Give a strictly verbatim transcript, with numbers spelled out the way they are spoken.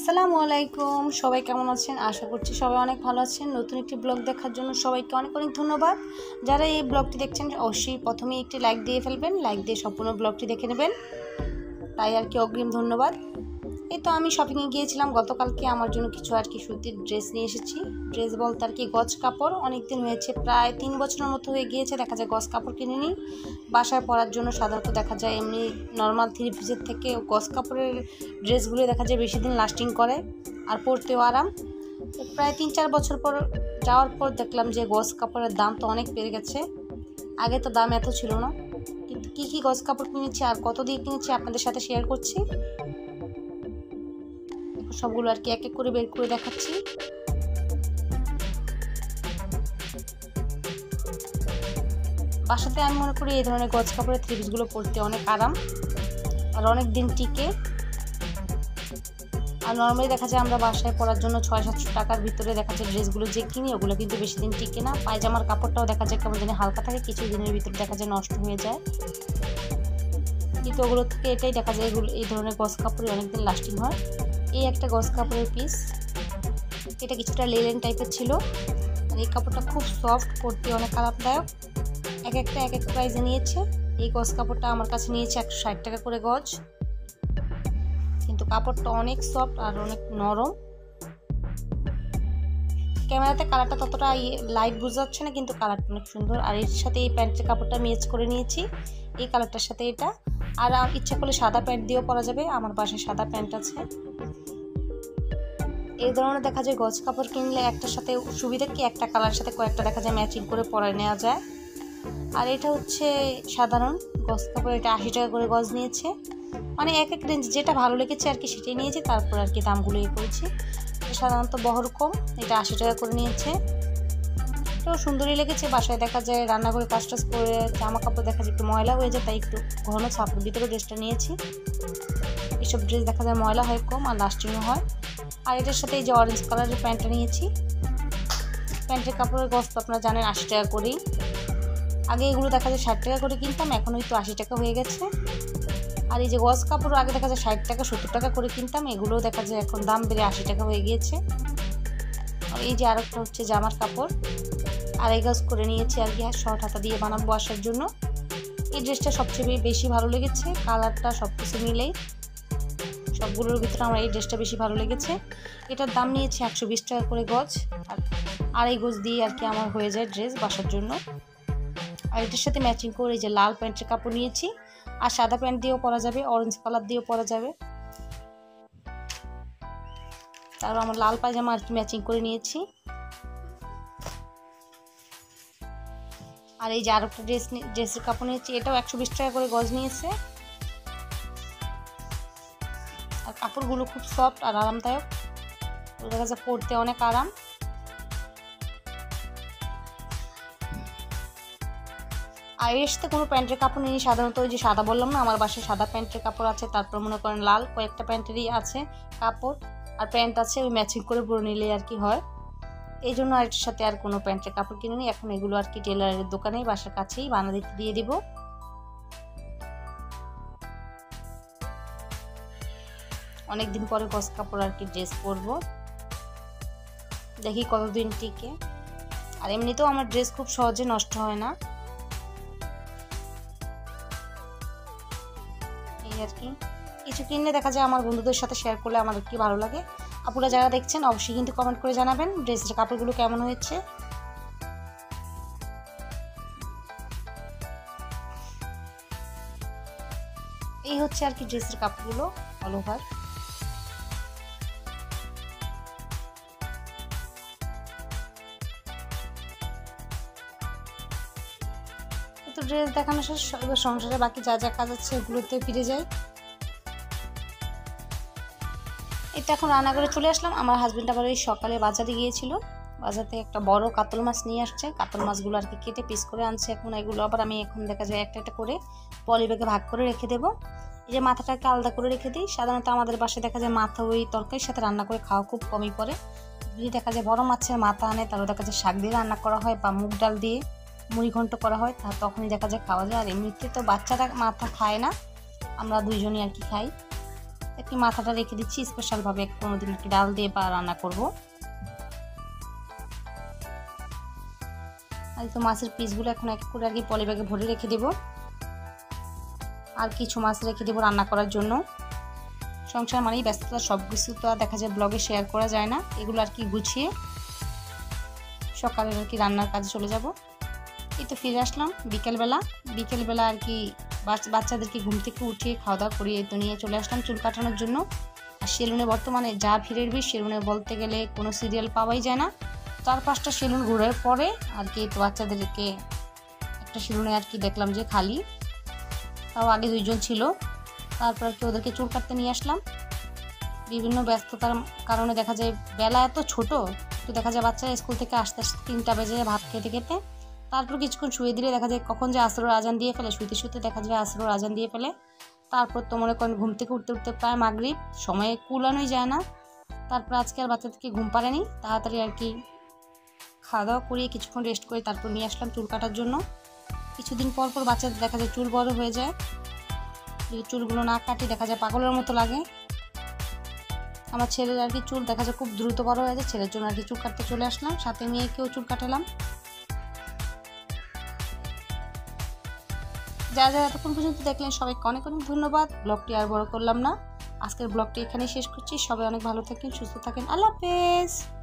আসসালামু আলাইকুম, সবাই কেমন আছেন? আশা করছি সবাই অনেক ভালো আছেন। নতুন একটি ব্লগ দেখার জন্য সবাইকে অনেক অনেক ধন্যবাদ। যারা এই ব্লগটি দেখছেন অবশ্যই প্রথমেই একটি লাইক দিয়ে ফেলবেন, লাইক দিয়ে সম্পূর্ণ ব্লগটি দেখে নেবেন, তাই আর কি অগ্রিম ধন্যবাদ। এই তো আমি শপিংয়ে গিয়েছিলাম গতকালকে, আমার জন্য কিছু আর কি সুতির ড্রেস নিয়ে এসেছি। ড্রেস বলতে আর কি গজ কাপড়, অনেক দিন হয়েছে, প্রায় তিন বছরের মতো হয়ে গিয়েছে দেখা যায় গজ কাপড় কিনে নিই। বাসায় পরার জন্য সাধারণত দেখা যায় এমনি নর্মাল থ্রি পিসের থেকে গজ কাপড়ের ড্রেসগুলো দেখা যায় বেশি দিন লাস্টিং করে আর পরতেও আরাম। প্রায় তিন চার বছর পর যাওয়ার পর দেখলাম যে গজ কাপড়ের দাম তো অনেক বেড়ে গেছে। আগে তো দাম এত ছিল না, কিন্তু কী কী গজ কাপড় কিনেছি আর কত দিয়ে কিনেছি আপনাদের সাথে শেয়ার করছি। সবগুলো আর কি এক এক করে বের করে দেখাচ্ছি। বাসাতে আমি মনে করি এই ধরনের গজ কাপড়ের থ্রি পিসগুলো পরতে অনেক আরাম আর অনেক দিন টিকে। আর নর্মালি দেখা যায় আমরা বাসায় পরার জন্য ছয় সাতশো টাকার ভিতরে দেখা যায় ড্রেসগুলো যে কিনি ওগুলো কিন্তু বেশি দিন টিকে না। পায়জামার কাপড়টাও দেখা যায় কেমন জানি হালকা থাকে, কিছু দিনের ভিতরে দেখা যায় নষ্ট হয়ে যায়, কিন্তু ওগুলো থেকে এটাই দেখা যায় এগুলো এই ধরনের গজ কাপড়ে অনেকদিন লাস্টিং হয়। এই একটা গজ কাপড়ের পিস, এটা কিছুটা লেলেন টাইপের ছিল আর এই কাপড়টা খুব সফট, পরতে অনেক আরামদায়ক। এক একটা এক এক প্রাইসে নিয়েছে। এই গজ কাপড়টা আমার কাছে নিয়েছে একশো ষাট টাকা করে গজ, কিন্তু কাপড়টা অনেক সফট আর অনেক নরম। ক্যামেরাতে কালারটা ততটা লাইট বোঝা যাচ্ছে না, কিন্তু কালারটা অনেক সুন্দর। আর এর সাথে এই প্যান্টের কাপড়টা ম্যাচ করে নিয়েছি এই কালারটার সাথে এটা। আর ইচ্ছা করলে সাদা প্যান্ট দিয়েও পরা যাবে, আমার পাশে সাদা প্যান্ট আছে। এই ধরনের দেখা যায় গজ কাপড় কিনলে একটার সাথে সুবিধা কি, একটা কালার সাথে কয়েকটা দেখা যায় ম্যাচিং করে পরে নেওয়া যায়। আর এটা হচ্ছে সাধারণ গজ কাপড়, এটা আশি টাকা করে গজ নিয়েছে। মানে এক এক রেঞ্জ যেটা ভালো লেগেছে আর কি সেটাই নিয়েছি, তারপর আর কি দামগুলো ইয়ে করেছি। সাধারণত বহর কম, এটা আশি টাকা করে নিয়েছে। তো সুন্দরই লেগেছে। বাসায় দেখা যায় রান্না করে কাজ টাজ করে জামা কাপড় দেখা যায় একটু ময়লা হয়ে যায়, তাই একটু ঘন ছাপের ভিতরে ড্রেসটা নিয়েছি। এসব ড্রেস দেখা যায় ময়লা হয় কম আর লাস্টিংও হয়। আর এটার সাথে এই যে অরেঞ্জ কালারের প্যান্টটা নিয়েছি। প্যান্টের কাপড়ের গজ তো আপনারা জানেন আশি টাকা করেই। আগে এগুলো দেখা যায় ষাট টাকা করে কিনতাম, এখন ওই তো আশি টাকা হয়ে গেছে। আর এই যে গজ কাপড় আগে দেখা যায় ষাট টাকা সত্তর টাকা করে কিনতাম, এগুলোও দেখা যায় এখন দাম বেড়ে আশি টাকা হয়ে গিয়েছে। আর এই যে আরেকটা হচ্ছে জামার কাপড়, আড়াই গজ করে নিয়েছি আর কি শর্ট হাতা দিয়ে বানাবো আসার জন্য। এই ড্রেসটা সবচেয়ে বেশি ভালো লেগেছে, কালারটা সব কিছু মিলেই সবগুলোর ভিতরে আমার এই ড্রেসটা বেশি ভালো লেগেছে। এটার দাম নিয়েছি একশো বিশ টাকা করে গজ, আর আড়াই গজ দিয়ে আর কি আমার হয়ে যায় ড্রেস বাসার জন্য। আর এটার সাথে ম্যাচিং করে এই যে লাল প্যান্টের কাপড় নিয়েছি, আর সাদা প্যান্ট দিয়েও পরা যাবে, অরেঞ্জ কালার দিয়েও পরা যাবে। তারপর আমার লাল পায়জামা আর কি ম্যাচিং করে নিয়েছি। আর এই যে আরেকটা ড্রেস ড্রেসের কাপড় নিয়েছি, এটাও একশো বিশ টাকা করে গজ নিয়েছে। আর কাপড়গুলো খুব সফট আর আরামদায়ক, দেখা যায় পরতে অনেক আরাম। আর এর সাথে কোনো প্যান্টের কাপড় নিয়ে সাধারণত ওই যে সাদা বললাম না, আমার বাসায় সাদা প্যান্টের কাপড় আছে, তারপর মনে করেন লাল কয়েকটা প্যান্টেরই আছে কাপড় আর প্যান্ট আছে, ওই ম্যাচিং করে পরে নিলে আর কি হয়। এই জন্য আর এটার সাথে আর কোনো প্যান্টের কাপড় কিনে নিই। এখন এগুলো আর কি টেলারের দোকানেই বাসার কাছেই বানা দিতে দিয়ে দিব। অনেকদিন পরে গজ কাপড় আর কি ড্রেস পরবো, দেখি কতদিন টিকে। আর এমনিতেও আমার ড্রেস খুব সহজে নষ্ট হয় না, এই আর কি। কিছু কিনলে দেখা যায় আমার বন্ধুদের সাথে শেয়ার করলে আমার কি ভালো লাগে। আপুরা যারা দেখছেন অবশ্যই কিন্তু কমেন্ট করে জানাবেন ড্রেসের কাপড়গুলো কেমন হয়েছে। এই হচ্ছে আর কি ড্রেসের কাপড়গুলো অল ওভার। তো ড্রেস দেখানো শেষ, এবার সংসারে বাকি যা যা কাজ আছে এগুলোতে ফিরে যাই। এটা এখন রান্না করে চলে আসলাম। আমার হাজবেন্ড আবার ওই সকালে বাজারে গিয়েছিল, বাজারে একটা বড় কাতল মাছ নিয়ে আসছে। কাতল মাছগুলো আর কি কেটে পিস করে আনছে। এখন এগুলো আবার আমি এখন দেখা যায় একটা একটা করে পলি ব্যাগে ভাগ করে রেখে দেবো। এই যে মাথাটাকে আলাদা করে রেখে দিই। সাধারণত আমাদের বাসায় দেখা যায় মাথা ওই তরকারির সাথে রান্না করে খাওয়া খুব কমই পড়ে। যদি দেখা যায় বড় মাছের মাথা আনে, তারপর দেখা যায় শাক দিয়ে রান্না করা হয় বা মুগ ডাল দিয়ে মুড়ি ঘন্ট করা হয়, তা তখনই দেখা যায় খাওয়া যায়। আর এমনিতে তো বাচ্চারা মাথা খায় না, আমরা দুইজনই আর কি খাই। একটি মাথাটা রেখে দিচ্ছি স্পেশালভাবে কোনোদিন একটি ডাল দিয়ে বা রান্না করব। আর তো মাছের পিসগুলো এখন এক করে আর কি পলি ব্যাগে ভরে রেখে দেব। আর কিছু মাছ রেখে দেবো রান্না করার জন্য। সংসার মানেই ব্যস্ততা, সব কিছু তো আর দেখা যায় ব্লগে শেয়ার করা যায় না। এগুলো আর কি গুছিয়ে সকালে আর কি রান্নার কাজে চলে যাব। এই তো ফিরে আসলাম বিকেলবেলা। বিকেলবেলা আর কি বাচ্চাদেরকে ঘুম থেকে উঠিয়ে খাওয়া দাওয়া করিয়ে তো নিয়ে চলে আসলাম চুল কাটানোর জন্য। আর সেলুনে বর্তমানে যা ভিড়ের ভিড়, সেলুনে বলতে গেলে কোনো সিরিয়াল পাওয়াই যায় না। চার পাঁচটা সেলুন ঘুরে পরে আর কি তো বাচ্চাদেরকে একটা সেলুনে আর কি দেখলাম যে খালি, তাও আগে দুইজন ছিল। তারপর আর কি ওদেরকে চুল কাটতে নিয়ে আসলাম। বিভিন্ন ব্যস্ততার কারণে দেখা যায় বেলা এত ছোট, তো দেখা যায় বাচ্চারা স্কুল থেকে আসতে আসতে তিনটা বেজে ভাত খেতে খেতে। তারপর কিছুক্ষণ শুয়ে দিলে দেখা যায় কখন যে আসরের আজান দিয়ে ফেলে, শুইতে শুতে দেখা যায় আসরের আজান দিয়ে ফেলে। তারপর তো মনে করেন ঘুম থেকে উঠতে উঠতে প্রায় মাগরিব, সময়ে কুলানোই যায় না। তারপর আজকে আর বাচ্চাদেরকে ঘুম পাড়েনি, তাড়াতাড়ি আর কি খাওয়া দাওয়া করিয়ে কিছুক্ষণ রেস্ট করে তারপর নিয়ে আসলাম চুল কাটার জন্য। কিছুদিন পর পর বাচ্চাদের দেখা যায় চুল বড় হয়ে যায়, যদি চুলগুলো না কাটি দেখা যায় পাগলের মতো লাগে। আমার ছেলের আর কি চুল দেখা যায় খুব দ্রুত বড় হয়ে যায়, ছেলের জন্য আর কি চুল কাটতে চলে আসলাম, সাথে মেয়েকেও চুল কাটালাম। যারা যারা এতক্ষণ পর্যন্ত দেখলেন সবাইকে অনেক অনেক ধন্যবাদ। ব্লগটি আর বড় করলাম না, আজকের ব্লগটি এখানেই শেষ করছি। সবাই অনেক ভালো থাকেন, সুস্থ থাকেন, আল্লাহ হাফেজ।